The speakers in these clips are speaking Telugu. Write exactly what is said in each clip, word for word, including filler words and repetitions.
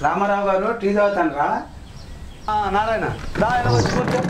రామారావు గారు టీ తాగుతాను రా. నారాయణ రా ఇలా వచ్చి కూర్చో.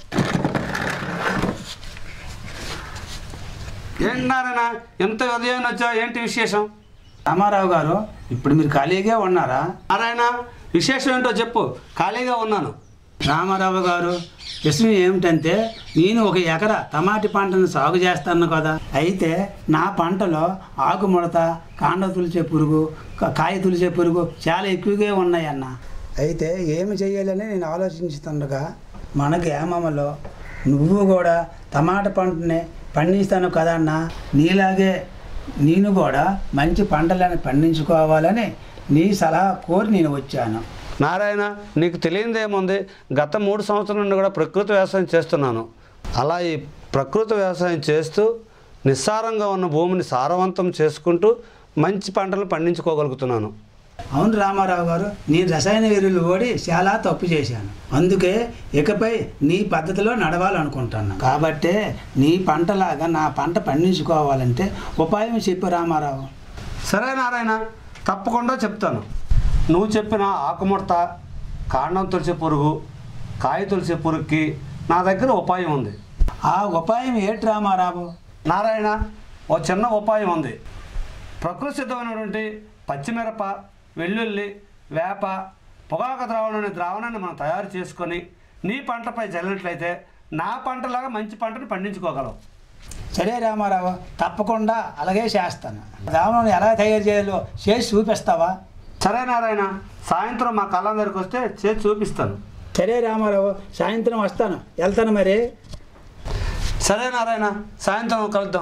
ఏంటి నారాయణ ఎంత ఉదయం వచ్చావు, ఏంటి విశేషం? రామారావు గారు ఇప్పుడు మీరు ఖాళీగా ఉన్నారా? నారాయణ విశేషం ఏంటో చెప్పు. ఖాళీగా ఉన్నాను. రామారావు గారు విషయం ఏమిటంటే నేను ఒక ఎకరా టమాటీ పంటను సాగు చేస్తాను కదా. అయితే నా పంటలో ఆకు ముడత, కాండ తులిచే పురుగు, కాయ తులిచే పురుగు చాలా ఎక్కువగా ఉన్నాయన్న. అయితే ఏమి చేయాలని నేను ఆలోచించుతుండగా మన గ్రామంలో నువ్వు కూడా టమాటా పంటని పండిస్తాను కదన్నా. నీలాగే నేను కూడా మంచి పంటలను పండించుకోవాలని నీ సలహా కోరి నేను వచ్చాను. నారాయణ నీకు తెలియదేముంది, గత మూడు సంవత్సరాల నుండి కూడా ప్రకృతి వ్యవసాయం చేస్తున్నాను. అలా ఈ ప్రకృతి వ్యవసాయం చేస్తూ నిస్సారంగా ఉన్న భూమిని సారవంతం చేసుకుంటూ మంచి పంటలు పండించుకోగలుగుతున్నాను. అవును రామారావు గారు, నేను రసాయన ఎరువులు ఓడి చాలా తప్పు చేశాను. అందుకే ఇకపై నీ పద్ధతిలో నడవాలనుకుంటున్నాను. కాబట్టే నీ పంటలాగా నా పంట పండించుకోవాలంటే ఉపాయం చెప్పు రామారావు. సరే నారాయణ, తప్పకుండా చెప్తాను. నువ్వు చెప్పిన ఆకుముడత, కాండం తులిచే పురుగు, కాయ తులిచే పురుగుకి నా దగ్గర ఉపాయం ఉంది. ఆ ఉపాయం ఏంటి రామారావు? నారాయణ ఓ చిన్న ఉపాయం ఉంది. ప్రకృతి సిద్ధమైనటువంటి పచ్చిమిరప, వెల్లుల్లి, వేప, పొగాకు ద్రావణం అనే ద్రావణాన్ని మనం తయారు చేసుకొని నీ పంటపై చల్లినట్లయితే నా పంటలాగా మంచి పంటను పండించుకోగలం. సరే రామారావు, తప్పకుండా అలాగే చేస్తాను. ద్రావణం ఎలా తయారు చేయాలో చేసి చూపిస్తావా? సరే నారాయణ, సాయంత్రం మా కళ్ళ దగ్గరికి వస్తే చేసి చూపిస్తాను. సరే రామారావు, సాయంత్రం వస్తాను. వెళ్తాను మరి. సరే నారాయణ, సాయంత్రం కలుద్దాం.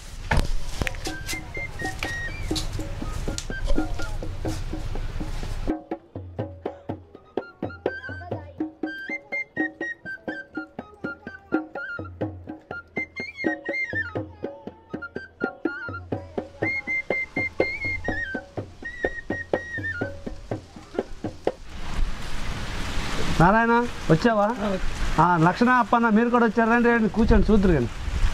నారాయణ వచ్చావా? లక్షణ అప్పన్న మీరు కూడా వచ్చారండి, రండి కూర్చొని చూద్దరు కానీ.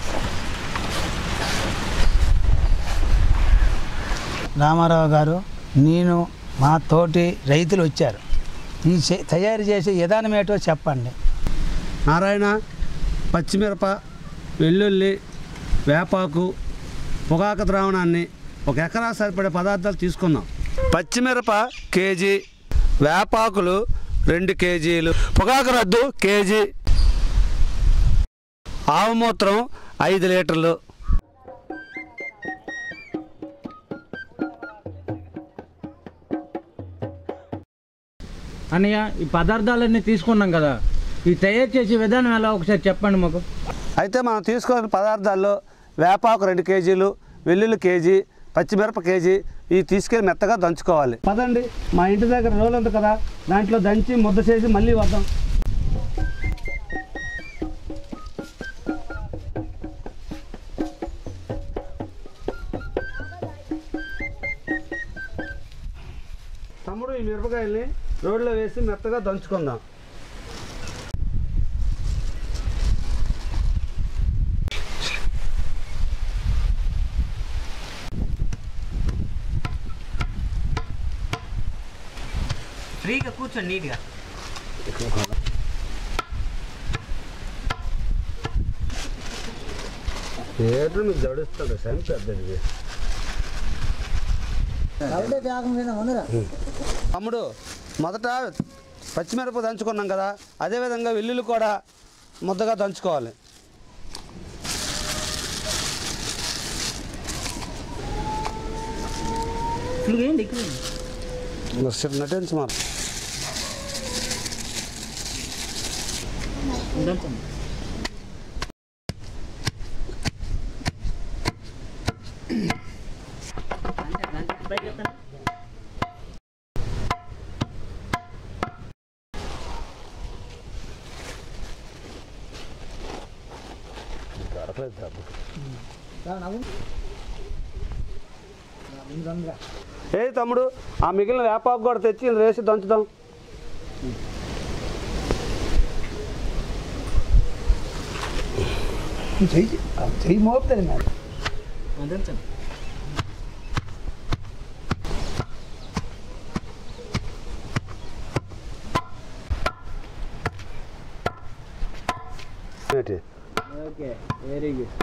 రామారావు గారు, నేను మా తోటి రైతులు వచ్చారు. ఈ తయారు చేసే విధానం ఏంటో చెప్పండి. నారాయణ పచ్చిమిరప, వెల్లుల్లి, వేపాకు, పొగాకు ద్రావణాన్ని ఒక ఎకరా సరిపడే పదార్థాలు తీసుకుందాం. పచ్చిమిరప కేజీ, వేపాకులు రెండు కేజీలు, పొగాకు రద్దు కేజీ, ఆవు మూత్రం ఐదు లీటర్లు. అన్నయ్య, ఈ పదార్థాలన్నీ తీసుకున్నాం కదా, ఈ తయారు చేసే విధానం ఎలా ఒకసారి చెప్పండి మాకు. అయితే మనం తీసుకోవాల్సిన పదార్థాల్లో వేపాకు రెండు కేజీలు, వెల్లుల్లి కేజీ, పచ్చిమిరప కేజీ, ఇవి తీసుకెళ్ళి మెత్తగా దంచుకోవాలి. పదండి, మా ఇంటి దగ్గర రోలు ఉంది కదా, దాంట్లో దంచి ముద్ద చేసి మళ్ళీ వద్దాం. తమ్ముడు, ఈ మిరపకాయల్ని రోడ్లో వేసి మెత్తగా దంచుకుందాం. ఫ్రీగా కూర్చోండి నీట్గా. ఏదో మీకు జడుస్తుంది సైన్ పెద్దది. తమ్ముడు, మొదట పచ్చిమిరప దంచుకున్నాం కదా, అదేవిధంగా వెల్లుల్లి కూడా ముద్దగా దంచుకోవాలి. నటించు మరి. ఏ తమ్ముడు, ఆ మిగిలిన వేపాకు కూడా తెచ్చి వేసి దంచుదాం. చెయ్యి మోపుతుంది మేడం. Okay, very good.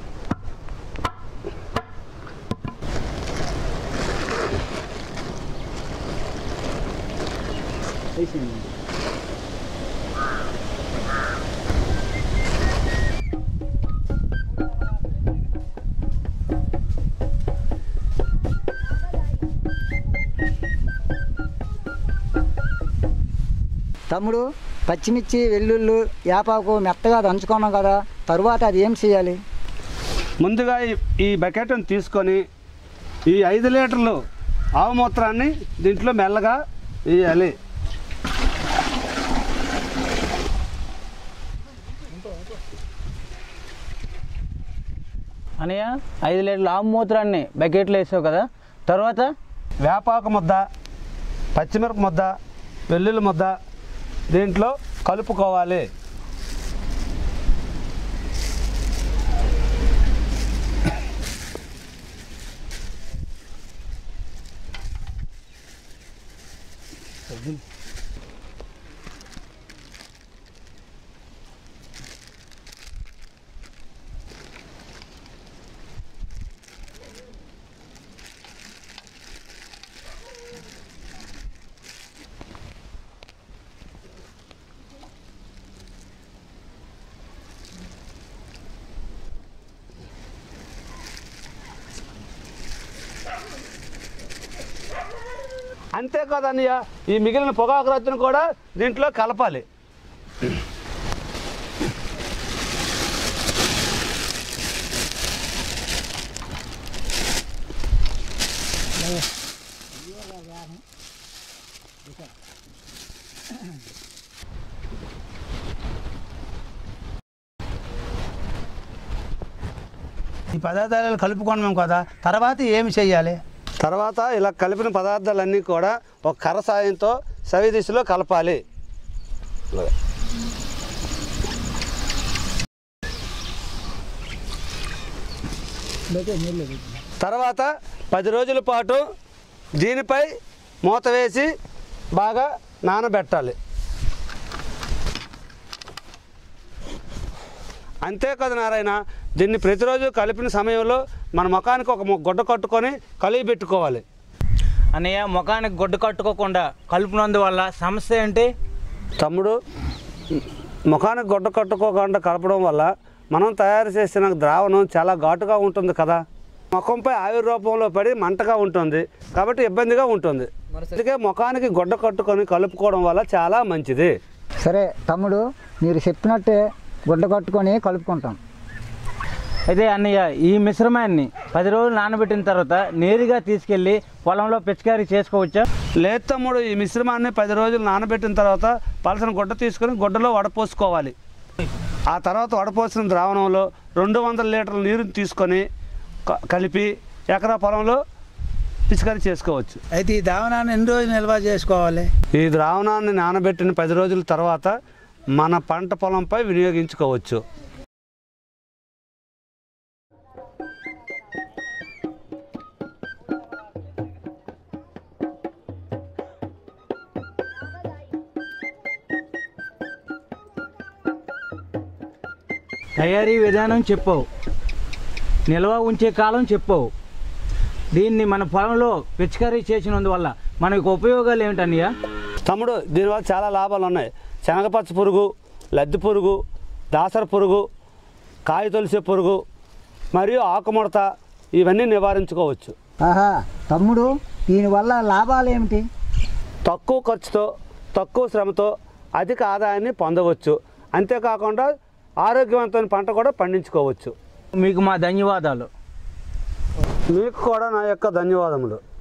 తమ్ముడు, పచ్చిమిర్చి, వెల్లుల్లి, యాపాకు మెత్తగా దంచుకున్నాం కదా, తరువాత అది ఏం చేయాలి? ముందుగా ఈ ఈ బకెట్ను తీసుకొని ఈ ఐదు లీటర్లు ఆవు మూత్రాన్ని దీంట్లో మెల్లగా వేయాలి. అనయ్య, ఐదు లీటర్ల ఆవు మూత్రాన్ని బకెట్లో వేసావు కదా, తర్వాత వేపాకు ముద్ద, పచ్చిమిరప ముద్ద, వెల్లుల్లి ముద్ద దీంట్లో కలుపుకోవాలి. అంతేకాదన్నయ్య, ఈ మిగిలిన పొగాకు రొట్టెను కూడా దీంట్లో కలపాలి. ఈ పదార్థాలు కలుపుకున్నాం కదా, తర్వాత ఏమి చేయాలి? తర్వాత ఇలా కలిపిన పదార్థాలన్నీ కూడా ఒక కర్ర సాయంతో సవి దిశలో కలపాలి. తర్వాత పది రోజుల పాటు దీనిపై మూత వేసి బాగా నానబెట్టాలి. అంతేకాదు నారాయణ, దీన్ని ప్రతిరోజు కలిపిన సమయంలో మన ముఖానికి ఒక గుడ్డ కట్టుకొని కలిగి పెట్టుకోవాలి. అన్నయ్య, ముఖానికి గుడ్డ కట్టుకోకుండా కలుపునందువల్ల సమస్య ఏంటి? తమ్ముడు, ముఖానికి గుడ్డ కట్టుకోకుండా కలపడం వల్ల మనం తయారు చేసిన ద్రావణం చాలా ఘాటుగా ఉంటుంది కదా, ముఖంపై ఆవిరి రూపంలో పడి మంటగా ఉంటుంది, కాబట్టి ఇబ్బందిగా ఉంటుంది. అందుకే ముఖానికి గుడ్డ కట్టుకొని కలుపుకోవడం వల్ల చాలా మంచిది. సరే తమ్ముడు, మీరు చెప్పినట్టే గుడ్డ కట్టుకొని కలుపుకుంటాం. అయితే అన్నయ్య, ఈ మిశ్రమాన్ని పది రోజులు నానబెట్టిన తర్వాత నేరుగా తీసుకెళ్ళి పొలంలో పిచికారీ చేసుకోవచ్చా? లేదు తమ్ముడు, ఈ మిశ్రమాన్ని పది రోజులు నానబెట్టిన తర్వాత పలసన గుడ్డ తీసుకొని గుడ్డలో వడపోసుకోవాలి. ఆ తర్వాత వడపోసిన ద్రావణంలో రెండు వందల లీటర్ల నీరుని తీసుకొని కలిపి ఎకరా పొలంలో పిచికారీ చేసుకోవచ్చు. అయితే ఈ ద్రావణాన్ని ఎన్ని రోజులు నిల్వ చేసుకోవాలి? ఈ ద్రావణాన్ని నానబెట్టిన పది రోజుల తర్వాత మన పంట పొలంపై వినియోగించుకోవచ్చు. తయారీ విధానం చెప్పావు, నిల్వ ఉంచే కాలం చెప్పావు. దీన్ని మన పొలంలో పిచికారీ చేసినందువల్ల మనకు ఉపయోగాలు ఏమిటన్నయ్య? తమ్ముడు, దీనివల్ల చాలా లాభాలు ఉన్నాయి. శనగపచ్చ పురుగు, లద్ది పురుగు, దాసర పురుగు, కాయ తొలిసే పురుగు మరియు ఆకుముడత ఇవన్నీ నివారించుకోవచ్చు. ఆహా తమ్ముడు, దీనివల్ల లాభాలు ఏమిటి? తక్కువ ఖర్చుతో తక్కువ శ్రమతో అధిక ఆదాయాన్ని పొందవచ్చు. అంతేకాకుండా ఆరోగ్యవంతమైన పంట కూడా పండించుకోవచ్చు. మీకు మా ధన్యవాదాలు. మీకు కూడా నా యొక్క ధన్యవాదములు.